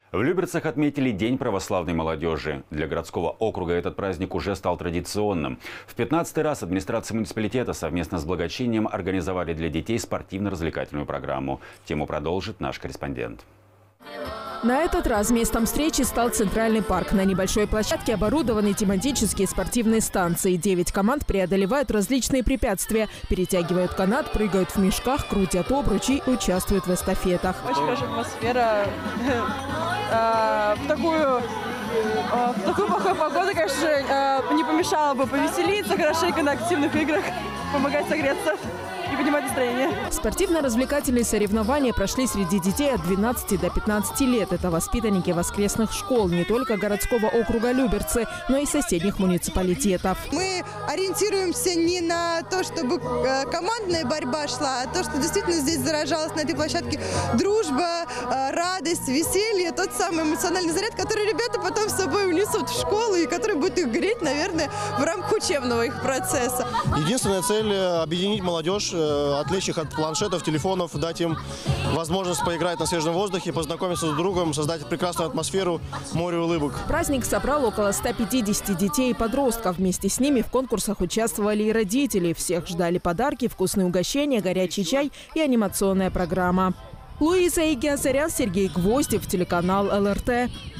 В Люберцах отметили День православной молодежи. Для городского округа этот праздник уже стал традиционным. В 15-й раз администрация муниципалитета совместно с благочинием организовали для детей спортивно-развлекательную программу. Тему продолжит наш корреспондент. На этот раз местом встречи стал Центральный парк. На небольшой площадке оборудованы тематические спортивные станции. 9 команд преодолевают различные препятствия. Перетягивают канат, прыгают в мешках, крутят обручи и участвуют в эстафетах. Очень хорошая атмосфера. В такую плохую погоду, конечно, не помешало бы повеселиться хорошенько на активных играх, помогать согреться и поднимать настроение. Спортивно-развлекательные соревнования прошли среди детей от 12 до 15 лет. Это воспитанники воскресных школ не только городского округа Люберцы, но и соседних муниципалитетов. Мы ориентируемся не на то, чтобы командная борьба шла, а то, что действительно здесь заражалась на этой площадке дружба, радость, веселье, тот самый эмоциональный заряд, который ребята потом с собой унесут в школу и который будет их греть, наверное, в рамках учебного их процесса. Единственная цель – объединить молодежь, отвлечь их от планшетов, телефонов, дать им возможность поиграть на свежем воздухе, познакомиться с другом, создать прекрасную атмосферу, море улыбок. Праздник собрал около 150 детей и подростков. Вместе с ними в конкурсах участвовали и родители. Всех ждали подарки, вкусные угощения, горячий чай и анимационная программа. Луиза Игиасарян, Сергей Гвоздев, телеканал ЛРТ.